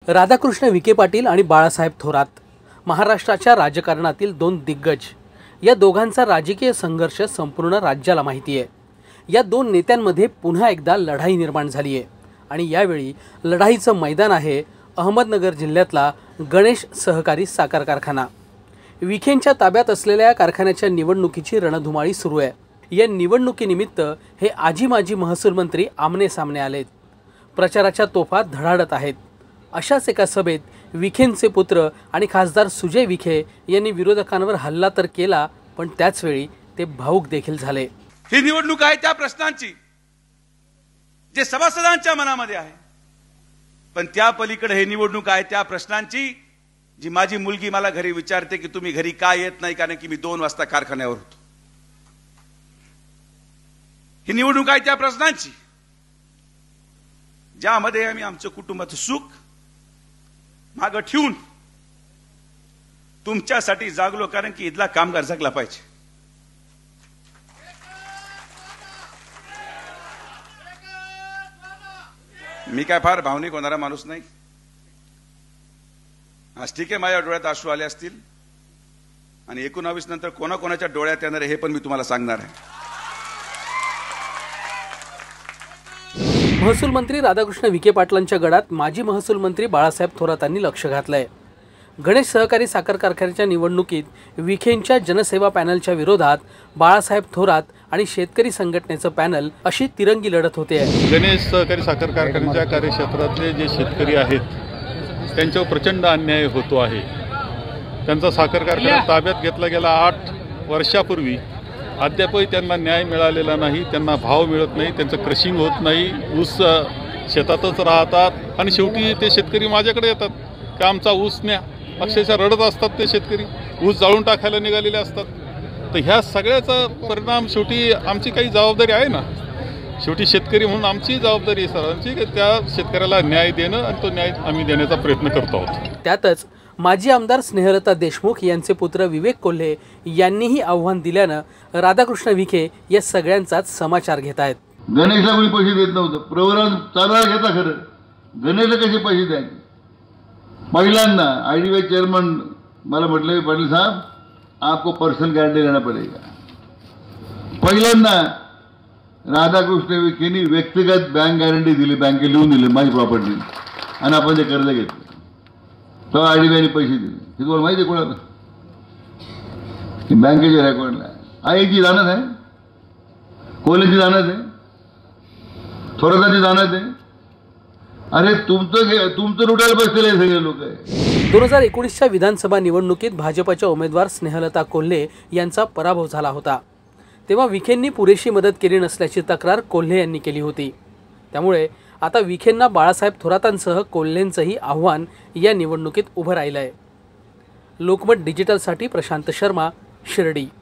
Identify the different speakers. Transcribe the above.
Speaker 1: राधाकृष्ण विखे पाटील आणि बाळासाहेब थोरात, महाराष्ट्राच्या राजकारणातील दोन दिग्गज, या दोघांचा राजकीय संघर्ष संपूर्ण राज्याला माहिती आहे। या दोन नेत्यांमध्ये पुन्हा एकदा लढाई निर्माण झाली आहे आणि यावेळी लढाईचं मैदान आहे अहमदनगर जिल्ह्यातला गणेश सहकारी साखर कारखाना। विखेंच्या ताब्यात असलेल्या कारखान्याच्या निवडणुकीची रणधुमाळी सुरू आहे। या निवडणुकीनिमित्त हे आजी माजी महसूल मंत्री आमने सामने आलेत। प्रचाराच्या तोफा धडाडत आहेत। अशाच एका सभेत विखेंचे पुत्र आणि खासदार सुजय विखे यांनी विरोधकांवर हल्ला तर केला, पण त्याच वेळी ते भावुक देखील झाले।
Speaker 2: ही निवडणूक आहे त्या प्रश्नांची जे सभासदांच्या मनामध्ये आहे, पण त्या पलीकडे ही निवडणूक आहे त्या प्रश्नांची जी माझी मुलगी मला घरी विचारते की तुम्ही घरी का येत नाही, कारण की मी 2 वाजता कारखान्यावर होतो। ही निवडणूक आहे त्या प्रश्नांची ज्यामध्ये आम्ही आमचं कुटुंबाचं सुख मागे ठेवून तुमच्यासाठी जागलो, कारण की इथला कामगार जगला पाहिजे। मी काय फार भावनिक होणारा माणूस नाही। आज ठीक आहे, माझ्या डोळ्यात अश्रू आले असतील आणि 19 नंतर कोणाकोणाच्या डोळ्यात येणार हे पण मी तुम्हाला सांगणार आहे।
Speaker 1: महसूल मंत्री राधाकृष्ण विखे पाटलांच्या गडात माजी महसूल मंत्री बाळासाहेब थोरातांनी लक्ष घातलंय। गणेश सहकारी साखर कारखान्याच्या निवडणुकीत विखेंच्या जनसेवा पॅनलच्या विरोधात बाळासाहेब थोरात आणि शेतकरी संघटनेचं पॅनल अशी तिरंगी लढत होते।
Speaker 3: गणेश सहकारी साखर कारखान्याच्या कार्यक्षेत्रातले जे शेतकरी आहेत त्यांच्यावर प्रचंड अन्याय होतो आहे। त्यांचा साखर कारखाना ताब्यात घेतला गेला 8 वर्षापूर्वी, अद्यापही त्यांना न्याय मिळालेला नाही। त्यांना भाव मिळत नाही, त्यांचं क्रशिंग होत नाही, ऊस शेतातच राहतात आणि शेवटी ते शेतकरी माझ्याकडे येतात की आमचा ऊस न्या। अक्षरशः रडत असतात ते शेतकरी, ऊस जाळून टाकायला निघालेले असतात। तर ह्या सगळ्याचा परिणाम शेवटी आमची काही जबाबदारी आहे ना, शेवटी शेतकरी म्हणून आमची जबाबदारी आहे सर्वांची की त्या शेतकऱ्याला न्याय देणं, आणि तो न्याय आम्ही देण्याचा प्रयत्न करतो आहोत।
Speaker 1: त्यातच माजी आमदार स्नेहलता देशमुख यांचे पुत्र विवेक कोल्हे यांनीही आव्हान दिल्यानं राधाकृष्ण विखे या सगळ्यांचाच समाचार घेत आहेत।
Speaker 4: गणेशला कोणी पैसे देत नव्हतं, प्रवरा चालवा घेता, खरं गणेशला कसे पैसे द्यायचे? पहिल्यांदा IDBI चेयरमैन मला म्हटले, पाटील साहब आपको पर्सनल गारंटी देना पड़ेगा। पहिल्यांदा राधाकृष्ण विखेंनी व्यक्तिगत बँक गॅरंटी दिली, बँकेत लिहून दिली माझी प्रॉपर्टी, आणि आपण ते कर्ज घेतलं तर IDBIने पैसे दिले। हे तुम्हाला माहिती आहे कोणाला? बँकेच्या रेकॉर्डला आईची जाणत आहे, कोल्हेची जाणत आहे, थोराताची जाणत आहे। अरे तुमचं लुटायला बसलेले सगळे लोक आहे।
Speaker 1: 2019च्या विधानसभा निवडणुकीत भाजपच्या उमेदवार स्नेहलता कोल्हे यांचा पराभव झाला होता। तेव्हा विखेंनी पुरेशी मदत केली नसल्याची तक्रार कोल्हे यांनी केली होती। त्यामुळे आता विखेंना बाळासाहेब थोरातांसह कोल्हेंचंही आव्हान या निवडणुकीत उभं राहिलंय। लोकमत डिजिटलसाठी प्रशांत शर्मा, शिर्डी।